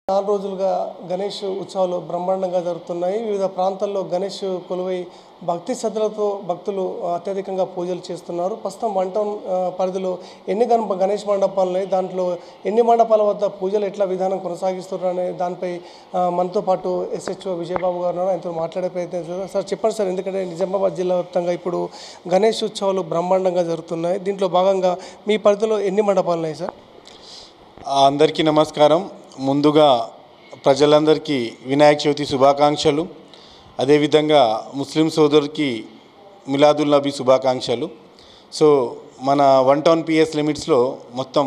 4 రోజులుగా గణేష్ ఉత్సవాలు బ్రహ్మాండంగా జరుగుతున్నాయి. వివిధ ప్రాంతాల్లో గణేష్ కొలువై భక్తి శ్రద్ధలతో భక్తులు అత్యధికంగా పూజలు చేస్తున్నారు. ప్రస్తుతం 1 టౌన్ పరిధిలో ఎన్ని గణేష్ మండపాలున్నాయి, దాంట్లో ఎన్ని మండపాల వద్ద పూజలు ఎట్లా విధానం కొనసాగిస్తున్నారు అనే దానిపై మనతో పాటు ఎస్హెచ్ఓ విజయబాబు గారు ఉన్నారు. ఆయనతో మాట్లాడే ప్రయత్నం చేద్దాం. సార్ చెప్పండి సార్, ఎందుకంటే నిజామాబాద్ జిల్లా వ్యాప్తంగా ఇప్పుడు గణేష్ ఉత్సవాలు బ్రహ్మాండంగా జరుగుతున్నాయి. దీంట్లో భాగంగా మీ పరిధిలో ఎన్ని మండపాలు ఉన్నాయి సార్? అందరికీ నమస్కారం. ముందుగా ప్రజలందరికీ వినాయక చవితి శుభాకాంక్షలు. అదేవిధంగా ముస్లిం సోదరుకి మిలాదుల్ నబీ శుభాకాంక్షలు. సో మన 1 టౌన్ పిఎస్ లిమిట్స్లో మొత్తం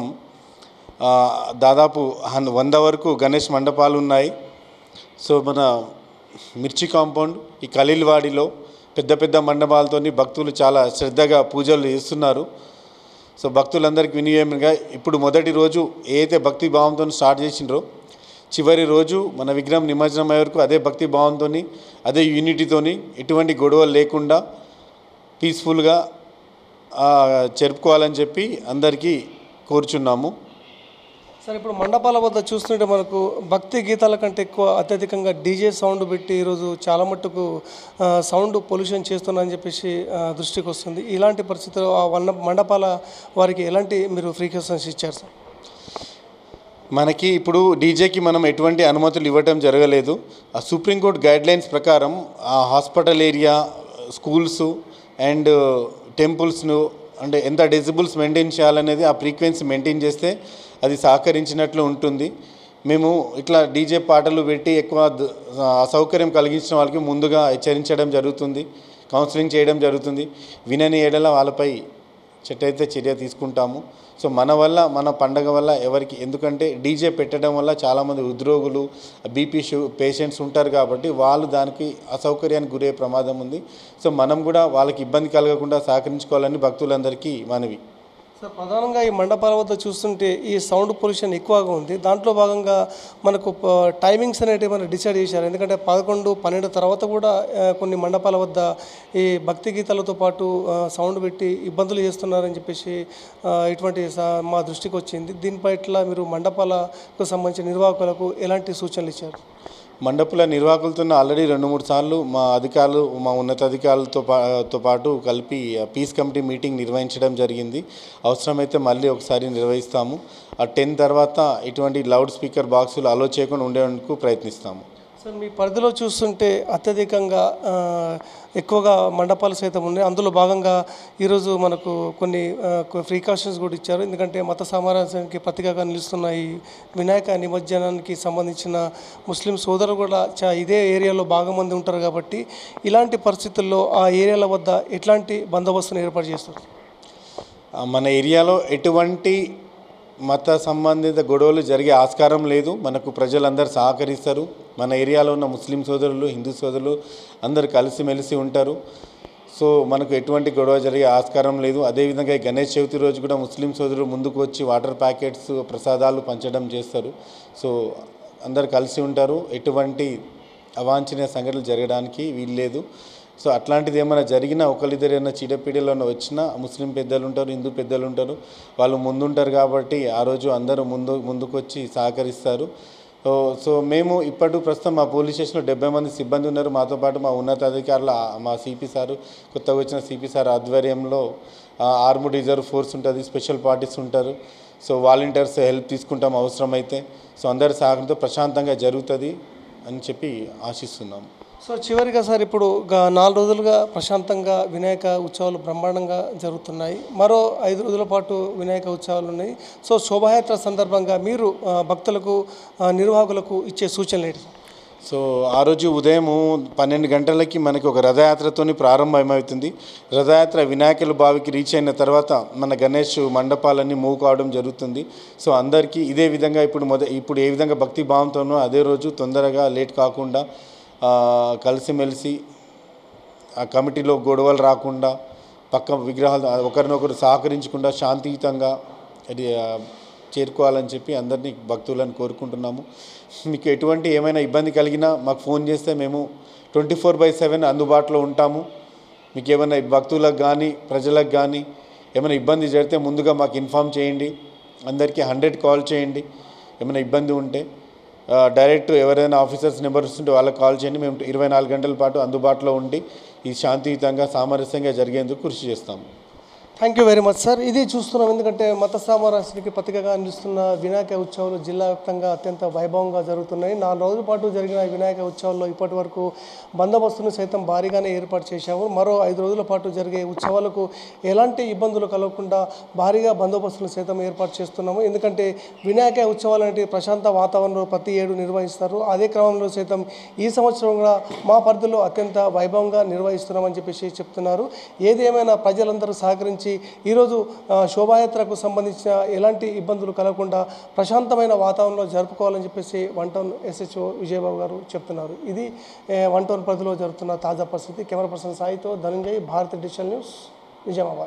దాదాపు 100 వరకు గణేష్ మండపాలు ఉన్నాయి. సో మన మిర్చి కాంపౌండ్ ఈ ఖలీల్వాడిలో పెద్ద పెద్ద మండపాలతో భక్తులు చాలా శ్రద్ధగా పూజలు చేస్తున్నారు. సో భక్తులందరికీ వినియోగంగా ఇప్పుడు మొదటి రోజు ఏదైతే భక్తి భావంతో స్టార్ట్ చేసిండ్రో చివరి రోజు మన విగ్రహం నిమజ్జనం అయ్యే వరకు అదే భక్తి భావంతో అదే యూనిటీతోని ఎటువంటి గొడవలు లేకుండా పీస్ఫుల్గా జరుపుకోవాలని చెప్పి అందరికీ కోరుచున్నాము. సార్, ఇప్పుడు మండపాల వద్ద చూస్తుంటే మనకు భక్తి గీతాల కంటే ఎక్కువ అత్యధికంగా డీజే సౌండ్ పెట్టి ఈరోజు చాలా మట్టుకు సౌండ్ పొల్యూషన్ చేస్తున్నారని చెప్పేసి దృష్టికి వస్తుంది. ఇలాంటి పరిస్థితుల్లో ఆ మండపాల వారికి ఎలాంటి మీరు ఫ్రీక్వెన్సీస్ ఇచ్చారు సార్? మనకి ఇప్పుడు డీజేకి మనం ఎటువంటి అనుమతులు ఇవ్వటం జరగలేదు. ఆ సుప్రీంకోర్టు గైడ్లైన్స్ ప్రకారం ఆ హాస్పిటల్ ఏరియా, స్కూల్స్ అండ్ టెంపుల్స్ను అంటే ఎంత డెసిబుల్స్ మెయింటైన్ చేయాలనేది ఆ ఫ్రీక్వెన్సీ మెయింటైన్ చేస్తే అది సహకరించినట్లు ఉంటుంది. మేము ఇట్లా డీజే పాటలు పెట్టి ఎక్కువ అసౌకర్యం కలిగించిన వాళ్ళకి ముందుగా హెచ్చరించడం జరుగుతుంది, కౌన్సిలింగ్ చేయడం జరుగుతుంది. వినని ఏడల వాళ్ళపై చర్య తీసుకుంటాము. సో మన వల్ల మన పండగ వల్ల ఎవరికి, ఎందుకంటే డీజే పెట్టడం వల్ల చాలామంది హృద్రోగులు, బీపీ పేషెంట్స్ ఉంటారు కాబట్టి వాళ్ళు దానికి అసౌకర్యానికి గురయ్యే ప్రమాదం ఉంది. సో మనం కూడా వాళ్ళకి ఇబ్బంది కలగకుండా సహకరించుకోవాలని భక్తులందరికీ మనవి. సార్, ప్రధానంగా ఈ మండపాల వద్ద చూస్తుంటే ఈ సౌండ్ పొల్యూషన్ ఎక్కువగా ఉంది. దాంట్లో భాగంగా మనకు టైమింగ్స్ అనేటివి మనం డిసైడ్ చేశారు. ఎందుకంటే 11, 12 తర్వాత కూడా కొన్ని మండపాల వద్ద ఈ భక్తి గీతాలతో పాటు సౌండ్ పెట్టి ఇబ్బందులు చేస్తున్నారని చెప్పేసి ఇటువంటి మా దృష్టికి వచ్చింది. దీనిపై ఇట్లా మీరు మండపాలకు సంబంధించిన నిర్వాహకులకు ఎలాంటి సూచనలు ఇచ్చారు? మండపాల నిర్వాహకులతో ఆల్రెడీ 2-3 సార్లు మా అధికారులు, మా ఉన్నతాధికారులతో పాటు కలిపి పీస్ కమిటీ మీటింగ్ నిర్వహించడం జరిగింది. అవసరమైతే మళ్ళీ ఒకసారి నిర్వహిస్తాము. ఆ 10 తర్వాత ఇటువంటి లౌడ్ స్పీకర్ బాక్సులు అలో చేయకుండా ఉండేందుకు ప్రయత్నిస్తాము. సార్, మీ పరిధిలో చూస్తుంటే అత్యధికంగా ఎక్కువగా మండపాలు సైతం ఉన్నాయి. అందులో భాగంగా ఈరోజు మనకు కొన్ని ప్రికాషన్స్ కూడా ఇచ్చారు. ఎందుకంటే మత సామరస్యానికి ప్రతీకగా నిలుస్తున్న ఈ వినాయక నిమజ్జనానికి సంబంధించిన ముస్లిం సోదరులు కూడా ఇదే ఏరియాలో బాగా మంది ఉంటారు కాబట్టి ఇలాంటి పరిస్థితుల్లో ఆ ఏరియాల వద్ద ఎట్లాంటి బందోబస్తును ఏర్పాటు చేస్తారు? మన ఏరియాలో ఎటువంటి మత సంబంధిత గొడవలు జరిగే ఆస్కారం లేదు. మనకు ప్రజలందరూ సహకరిస్తారు. మన ఏరియాలో ఉన్న ముస్లిం సోదరులు, హిందూ సోదరులు అందరూ కలిసిమెలిసి ఉంటారు. సో మనకు ఎటువంటి గొడవ జరిగే ఆస్కారం లేదు. అదేవిధంగా ఈ గణేష్ చవితి రోజు కూడా ముస్లిం సోదరులు ముందుకు వచ్చి వాటర్ ప్యాకెట్స్, ప్రసాదాలు పంచడం చేస్తారు. సో అందరు కలిసి ఉంటారు. ఎటువంటి అవాంఛనీయ సంఘటనలు జరగడానికి వీల్లేదు. సో అట్లాంటిది ఏమైనా జరిగినా ఒకరిద్దరైనా చీడపీడలో వచ్చినా ముస్లిం పెద్దలు ఉంటారు, హిందూ పెద్దలు ఉంటారు, వాళ్ళు ముందుంటారు కాబట్టి ఆ రోజు అందరూ ముందుకు వచ్చి సహకరిస్తారు. సో మేము ప్రస్తుతం మా పోలీస్ స్టేషన్లో 70 మంది సిబ్బంది ఉన్నారు. మాతో పాటు మా ఉన్నతాధికారులు, మా సిపి సారు, కొత్తగా వచ్చిన సిపి సార్ ఆధ్వర్యంలో ఆర్మ్డ్ రిజర్వ్ ఫోర్స్ ఉంటుంది, స్పెషల్ పార్టీస్ ఉంటారు. సో వాలంటీర్స్ హెల్ప్ తీసుకుంటాం అవసరమైతే. సో అందరి సహకారంతో ప్రశాంతంగా జరుగుతుంది అని చెప్పి ఆశిస్తున్నాము. సో చివరిగా సార్, ఇప్పుడు 4 రోజులుగా ప్రశాంతంగా వినాయక ఉత్సవాలు బ్రహ్మాండంగా జరుగుతున్నాయి. మరో 5 రోజుల పాటు వినాయక ఉత్సవాలు ఉన్నాయి. సో శోభాయాత్ర సందర్భంగా మీరు భక్తులకు, నిర్వాహకులకు ఇచ్చే సూచనలు ఏంటి? సో ఆ రోజు ఉదయం 12 గంటలకి మనకి ఒక రథయాత్రతో ప్రారంభమవుతుంది. రథయాత్ర వినాయకుల బావికి రీచ్ అయిన తర్వాత మన గణేష్ మండపాలన్నీ మూవ్ కావడం జరుగుతుంది. సో అందరికీ ఇదే విధంగా ఇప్పుడు ఏ విధంగా భక్తి భావంతోనో అదే రోజు తొందరగా లేట్ కాకుండా కలిసిమెలిసి ఆ కమిటీలో గొడవలు రాకుండా, పక్క విగ్రహాలు ఒకరినొకరు సహకరించకుండా శాంతియుతంగా చేరుకోవాలని చెప్పి అందరినీ భక్తులను కోరుకుంటున్నాము. మీకు ఎటువంటి ఏమైనా ఇబ్బంది కలిగినా మాకు ఫోన్ చేస్తే మేము 24/7 అందుబాటులో ఉంటాము. మీకు ఏమైనా భక్తులకు కానీ ప్రజలకు కానీ ఏమైనా ఇబ్బంది జరిగితే ముందుగా మాకు ఇన్ఫామ్ చేయండి. అందరికీ 100 కాల్ చేయండి ఏమైనా ఇబ్బంది ఉంటే. డైరెక్ట్ ఎవరైనా ఆఫీసర్స్ నెంబర్స్ ఉంటే వాళ్ళకి కాల్ చేయండి. మేము 24 గంటల పాటు అందుబాటులో ఉండి ఈ శాంతియుతంగా సామరస్యంగా జరిగేందుకు కృషి చేస్తాము. Thank you very much sir. ఇది చూస్తున్నాం, ఎందుకంటే మత సామరస్యానికి ప్రతీకగా నిలుస్తున్న వినాయక ఉత్సవాలు జిల్లా వ్యాప్తంగా అత్యంత వైభవంగా జరుగుతున్నాయి. 4 రోజుల పాటు జరిగిన వినాయక ఉత్సవాల్లో ఇప్పటి వరకు బందోబస్తును సైతం భారీగానే ఏర్పాటు చేశాము. మరో 5 రోజుల పాటు జరిగే ఉత్సవాలకు ఎలాంటి ఇబ్బందులు కలగకుండా భారీగా బందోబస్తును సైతం ఏర్పాటు చేస్తున్నాము. ఎందుకంటే వినాయక ఉత్సవాలు అంటే ప్రశాంత వాతావరణంలో ప్రతి ఏడు నిర్వహిస్తారు. అదే క్రమంలో సైతం ఈ సంవత్సరం కూడా మా పరిధిలో అత్యంత వైభవంగా నిర్వహిస్తున్నామని చెప్పేసి చెప్తున్నారు. ఏది ఏమైనా ప్రజలందరూ సహకరించి ఈరోజు శోభాయాత్రకు సంబంధించిన ఎలాంటి ఇబ్బందులు కలగకుండా ప్రశాంతమైన వాతావరణంలో జరుపుకోవాలని చెప్పేసి 1 టౌన్ SHO విజయబాబు గారు చెప్తున్నారు. ఇది 1 టౌన్ పరిధిలో జరుగుతున్న తాజా పరిస్థితి. కెమెరా పర్సన్ సాయితో ధనంజయ్, భారత్ డిజిటల్ న్యూస్, నిజామాబాద్.